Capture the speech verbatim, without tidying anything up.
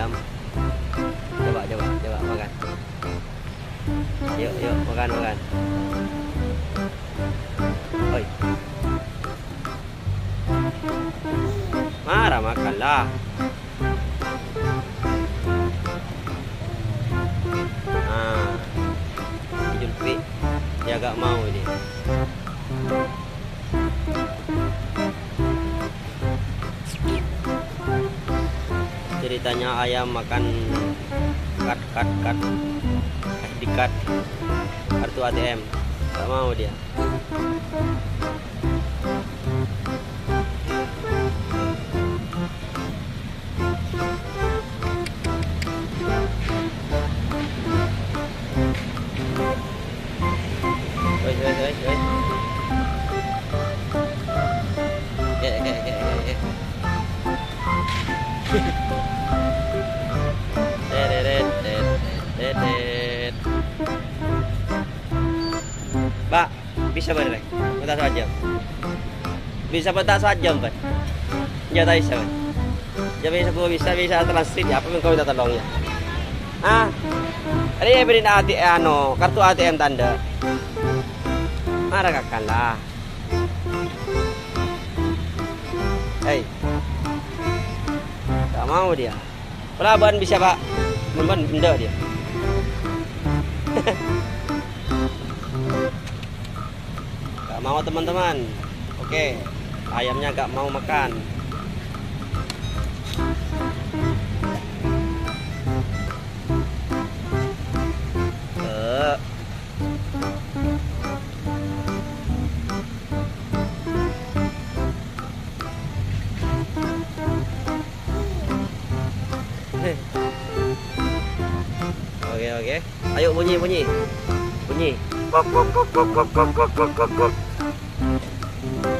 ayam. Coba, coba, coba makan. Yuk, yuk, makan, makan. Oi. Marah makanlah. Nah, Julfi dia agak mau ini. Ceritanya ayam makan cut cut cut eh di cut kartu A T M, gak mau dia. Woi, woi, woi, woi. Eh, eh, eh, eh, eh. Deret, deret, deret. Mbak, bisa berek? Petas saja. Bisa petas saja, Mbak. Ya, tak bisa. Ya, bisa, bisa, bisa transit. Apa yang kau minta tolongnya? Ah, ini beri A T M, ano, kartu A T M tanda. Marah kakak lah. Hei, tak mau dia. Pelabuhan bisa pak, memang benda dia. Gak mau teman-teman. Oke, ayamnya gak mau makan. Eh. Oke oke, ayo bunyi bunyi bunyi. Kok kok kok kok kok kok kok kok.